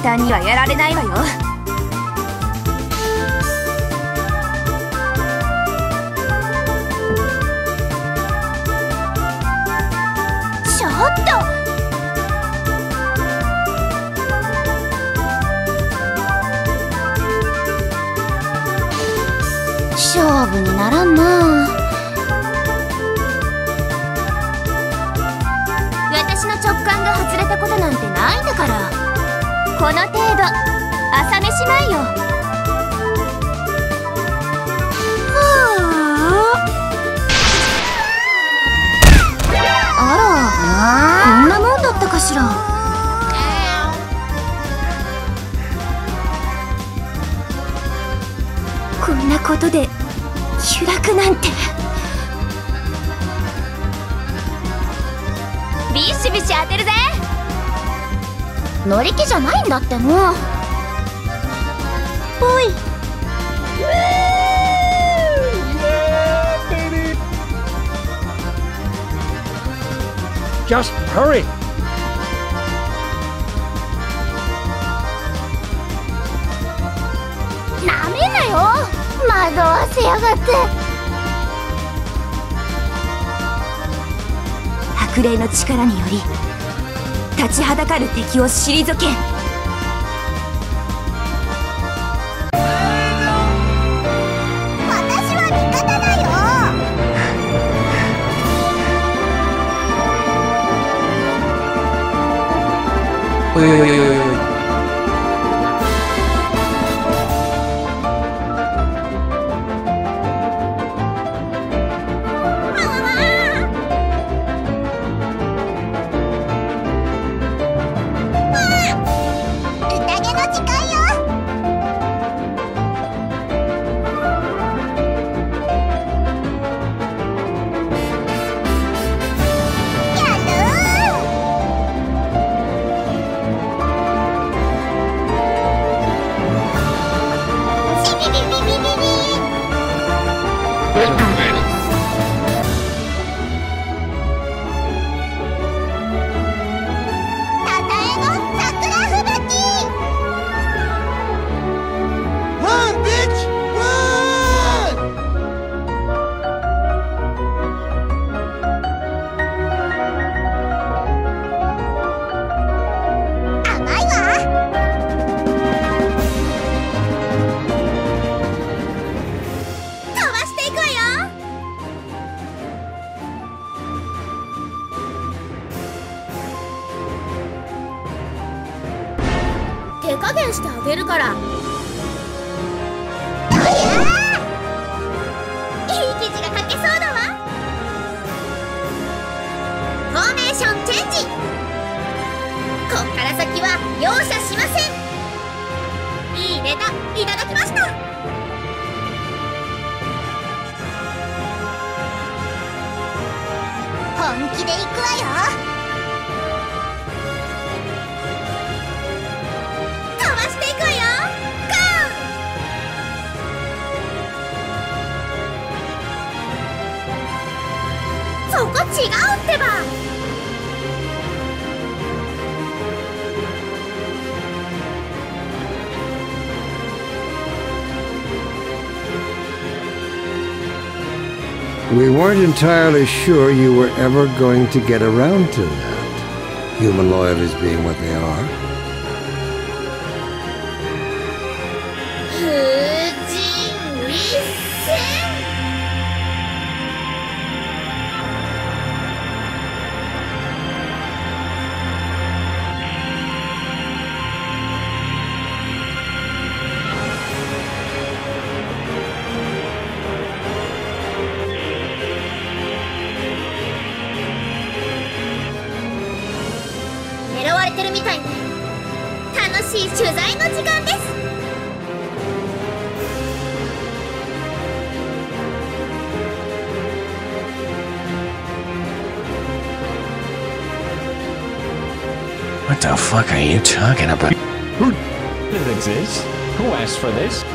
単にはやられないわよ。ちょっと勝負にならんな。私の直感が外れたことなんてないんだから。この程度朝飯前よ。あら、こんなもんだったかしら。こんなことで揺らくなんて。ビシビシ当てるぜ。乗り気じゃないんだっての。おい。 Just hurry. なめんなよ。惑わせやがって。白霊の力により立ちはだかる敵を退け。私は味方だよ。 おいおいおいおいおい。手加減してあげるから。いい記事が書けそうだわ。フォーメーションチェンジ。こっから先は容赦しません。いいネタいただきました。本気でいくわよ。そこ違うってば。 We weren't entirely sure you were ever going to get around to that. Human loyalties being what they are. 狙われてるみたいね。楽しい取材の時間です。 What the fuck are you talking about? Who did it exist? Who asked for this?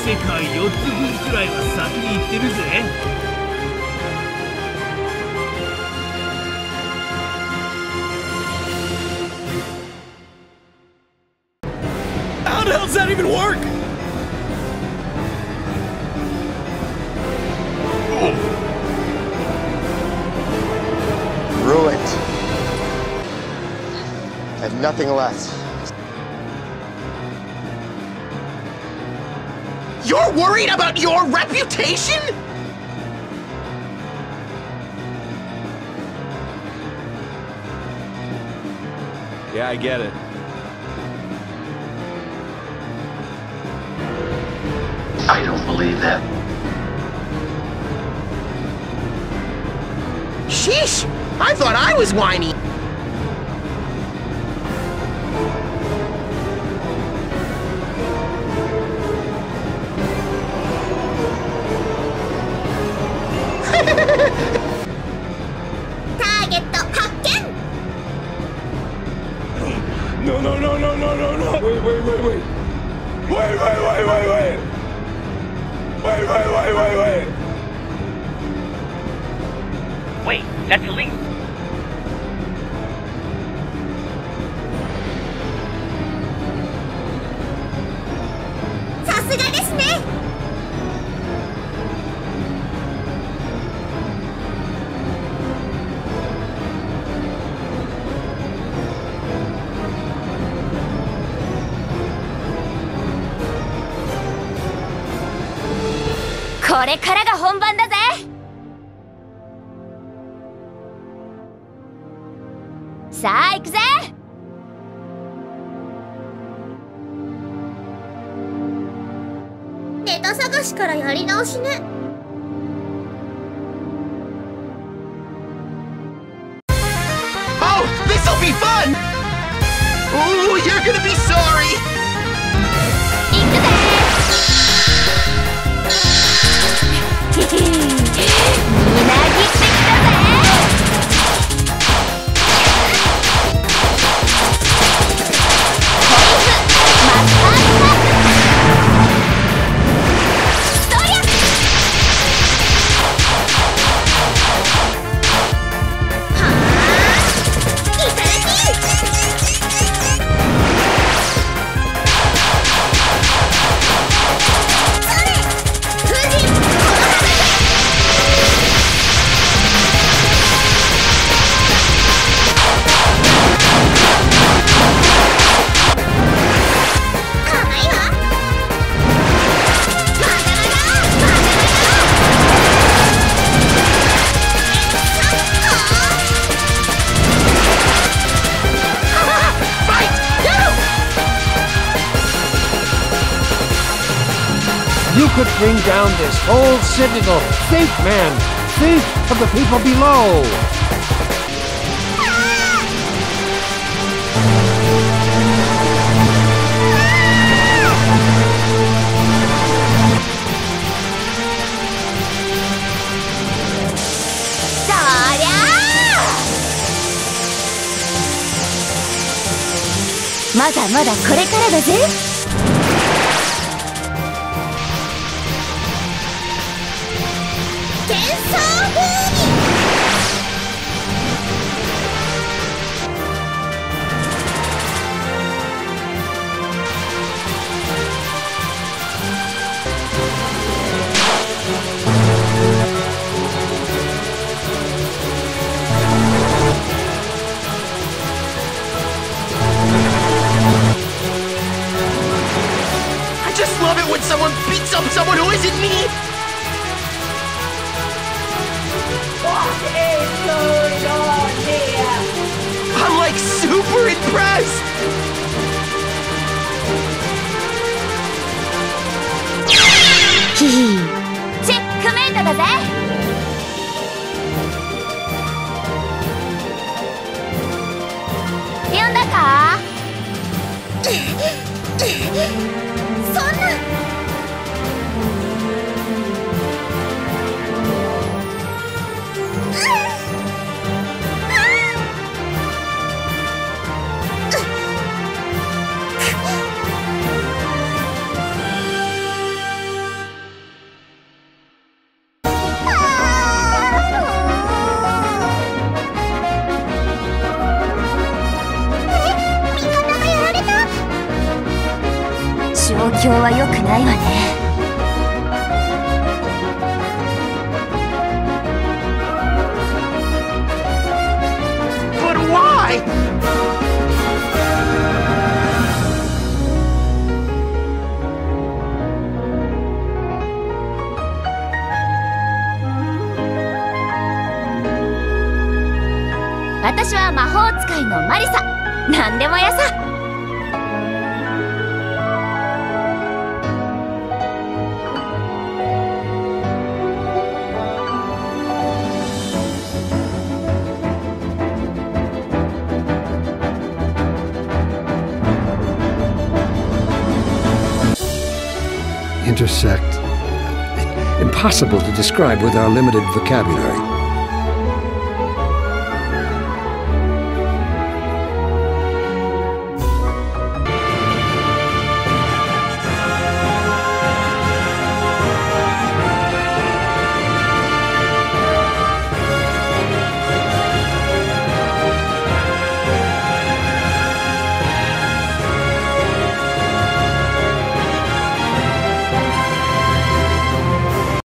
世界4つ分くらいは先に行ってるぜ。How the hell does that even work? Ruined. I have nothing left. You're worried about your reputation? Yeah, I get it. I don't believe that. Sheesh! I thought I was whiny. No, no, no, no, no, no, no! Wait. Wait. Wait, that's illegal. "これからが本番だぜ!」さあ行くぜ。 ネタ探しからやり直しね。 Oh, this'll be fun! Ooh, you're gonna be sorry! 行くぜ。みなぎってきたぜ。 You could bring down this whole citadel. Think, man. Think of the people below. "まだまだこれからだぜ。 I just love it when someone beats up someone who isn't me! What is going on here? I'm like super impressed! ヒヒチェックメイトだぜ。呼んだか？ そんな。 状況は良くないわね。 But why? 私は魔法使いのマリサ。なんでもやさ。 Intersect. Impossible to describe with our limited vocabulary.